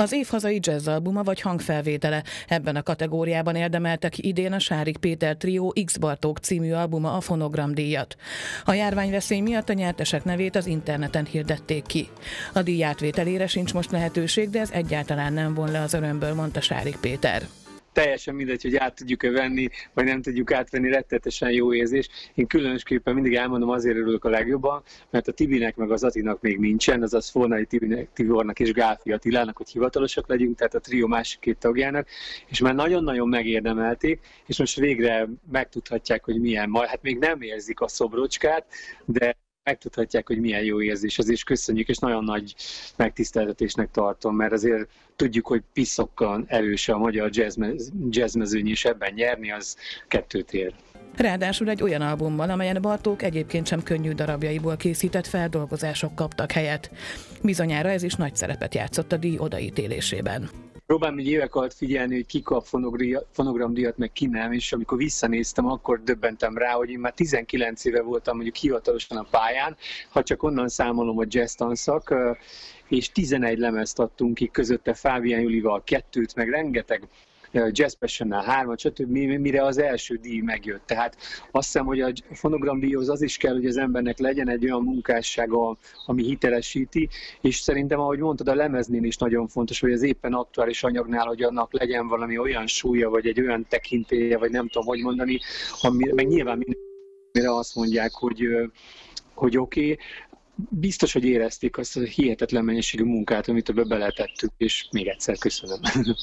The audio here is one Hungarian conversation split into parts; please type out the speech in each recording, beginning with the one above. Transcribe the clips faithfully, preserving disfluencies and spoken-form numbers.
Az év hazai jazzalbuma vagy hangfelvétele. Ebben a kategóriában érdemelte ki idén a Sárik Péter Trió X Bartók című albuma a Fonogram díjat. A járványveszély miatt a nyertesek nevét az interneten hirdették ki. A díj átvételére sincs most lehetőség, de ez egyáltalán nem von le az örömből, mondta Sárik Péter. Teljesen mindegy, hogy át tudjuk-e venni, vagy nem tudjuk átvenni, rettetesen jó érzés. Én különösképpen mindig elmondom, azért örülök a legjobban, mert a Tibinek meg az Atinak még nincsen, azaz Fornai Tibornak és Gálfi Attilának, hogy hivatalosak legyünk, tehát a trió másik két tagjának, és már nagyon-nagyon megérdemelték, és most végre megtudhatják, hogy milyen, majd hát még nem érzik a szobrocskát, de megtudhatják, hogy milyen jó érzés az, és köszönjük, és nagyon nagy megtiszteltetésnek tartom, mert azért tudjuk, hogy piszokkal erős a magyar jazzmez, jazzmezőny, és ebben nyerni az kettőt ér. Ráadásul egy olyan albummal, amelyen Bartók egyébként sem könnyű darabjaiból készített feldolgozások kaptak helyet. Bizonyára ez is nagy szerepet játszott a díj odaítélésében. Próbálom így évek alatt figyelni, hogy ki kap fonogramdíjat, meg ki nem, és amikor visszanéztem, akkor döbbentem rá, hogy én már tizenkilenc éve voltam mondjuk hivatalosan a pályán, ha csak onnan számolom a jazz tanszak, és tizenegy lemezt adtunk ki, közötte Fábián Julival kettőt, meg rengeteg Jazz Passion-nál hármat, stb. Mire az első díj megjött. Tehát azt hiszem, hogy a fonogramdíjhoz az is kell, hogy az embernek legyen egy olyan munkássága, ami hitelesíti, és szerintem, ahogy mondtad, a lemeznél is nagyon fontos, hogy az éppen aktuális anyagnál, hogy annak legyen valami olyan súlya, vagy egy olyan tekintélye, vagy nem tudom, hogy mondani, ami, meg nyilván mindenre azt mondják, hogy, hogy oké, okay. Biztos, hogy érezték azt a hihetetlen mennyiségű munkát, amit ebbe beletettük, és még egyszer köszönöm.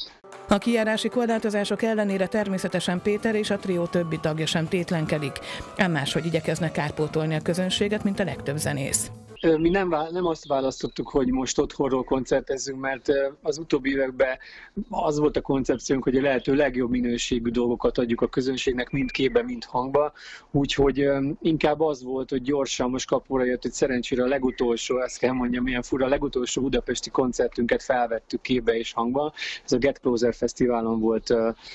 A kijárási korlátozások ellenére természetesen Péter és a trió többi tagja sem tétlenkedik, ám máshogy igyekeznek kárpótolni a közönséget, mint a legtöbb zenész. Mi nem, nem azt választottuk, hogy most otthonról koncertezzünk, mert az utóbbi években az volt a koncepciónk, hogy a lehető legjobb minőségű dolgokat adjuk a közönségnek, mind képbe, mind hangba. Úgyhogy inkább az volt, hogy gyorsan most kapóra jött, hogy szerencsére a legutolsó, ezt kell mondjam, milyen fura, a legutolsó budapesti koncertünket felvettük képbe és hangba. Ez a Get Closer Fesztiválon volt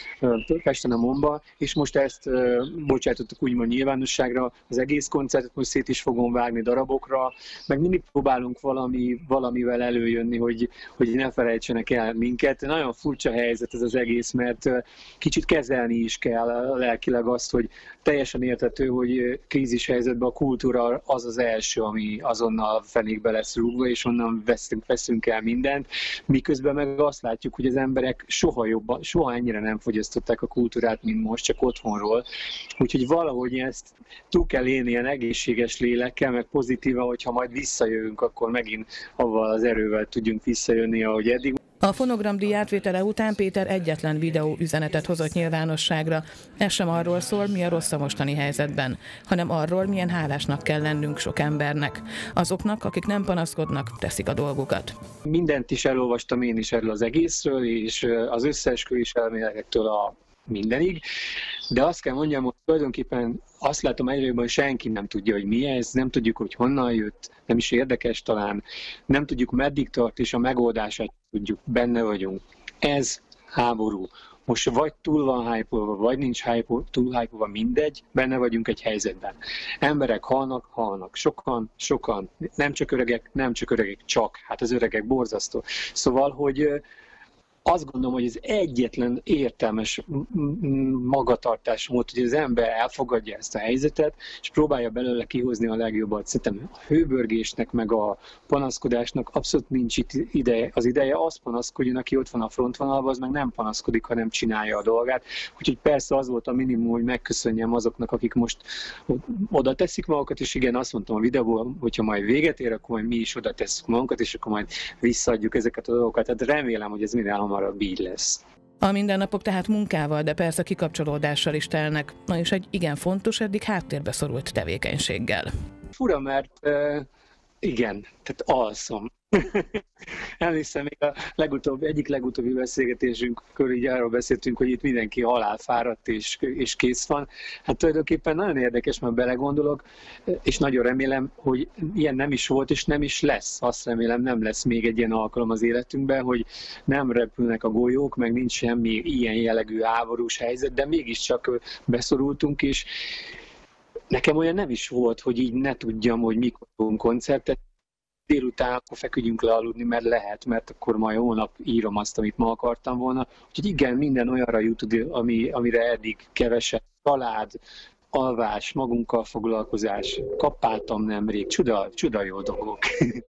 Pesten a Momba, és most ezt bocsátottuk úgymond nyilvánosságra. Az egész koncertet most szét is fogom vágni darabokra, meg mindig próbálunk valami, valamivel előjönni, hogy, hogy ne felejtsenek el minket. Nagyon furcsa helyzet ez az egész, mert kicsit kezelni is kell lelkileg azt, hogy teljesen érthető, hogy krízis helyzetben a kultúra az az első, ami azonnal fenékbe lesz rúgva, és onnan veszünk, veszünk el mindent. Miközben meg azt látjuk, hogy az emberek soha jobban, soha ennyire nem fogyasztották a kultúrát, mint most, csak otthonról. Úgyhogy valahogy ezt túl kell élni ilyen egészséges lélekkel, meg pozitívan, hogyha majd visszajövünk, akkor megint avval az erővel tudjunk visszajönni, ahogy eddig. A fonogramdíj átvétele után Péter egyetlen videó üzenetet hozott nyilvánosságra. Ez sem arról szól, mi a rossz a mostani helyzetben, hanem arról, milyen hálásnak kell lennünk sok embernek. Azoknak, akik nem panaszkodnak, teszik a dolgukat. Mindent is elolvastam én is erről az egészről, és az összeesküvés elméletektől a mindenig, de azt kell mondjam, hogy tulajdonképpen azt látom egyre jobban, hogy senki nem tudja, hogy mi ez, nem tudjuk, hogy honnan jött, nem is érdekes talán, nem tudjuk, meddig tart, és a megoldását tudjuk, benne vagyunk. Ez háború. Most vagy túl van hype-olva, vagy nincs hype, túl hype-olva, mindegy, benne vagyunk egy helyzetben. Emberek halnak, halnak. Sokan, sokan. Nem csak öregek, nem csak öregek, csak. Hát az öregek borzasztó. Szóval, hogy azt gondolom, hogy ez egyetlen értelmes magatartás volt, hogy az ember elfogadja ezt a helyzetet, és próbálja belőle kihozni a legjobbat. Szerintem a hőbörgésnek, meg a panaszkodásnak abszolút nincs itt ideje. Az ideje az panaszkodjon, aki ott van a frontvonalban, az meg nem panaszkodik, hanem csinálja a dolgát. Úgyhogy persze az volt a minimum, hogy megköszönjem azoknak, akik most oda teszik magukat, és igen, azt mondtam a videóban, hogyha majd véget ér, akkor majd mi is oda tesszük magunkat, és akkor majd visszaadjuk ezeket a dolgokat. Tehát remélem, hogy ez minden hamarabb így lesz. A mindennapok tehát munkával, de persze kikapcsolódással is telnek, na és egy igen fontos, eddig háttérbe szorult tevékenységgel. Fura, mert uh, igen, tehát alszom. Emlékszem, még a legutóbb, egyik legutóbbi beszélgetésünkkor így arról beszéltünk, hogy itt mindenki halálfáradt és, és kész van. Hát tulajdonképpen nagyon érdekes, mert belegondolok, és nagyon remélem, hogy ilyen nem is volt, és nem is lesz. Azt remélem, nem lesz még egy ilyen alkalom az életünkben, hogy nem repülnek a golyók, meg nincs semmi ilyen jellegű háborús helyzet, de mégiscsak beszorultunk, és nekem olyan nem is volt, hogy így ne tudjam, hogy mikor fogunk koncertet. délután akkor feküdjünk le aludni, mert lehet, mert akkor majd holnap írom azt, amit ma akartam volna. Úgyhogy igen, minden olyanra jut, ami, amire eddig kevesebb. Család, alvás, magunkkal foglalkozás, kapáltam nemrég, csuda, csuda jó dolgok.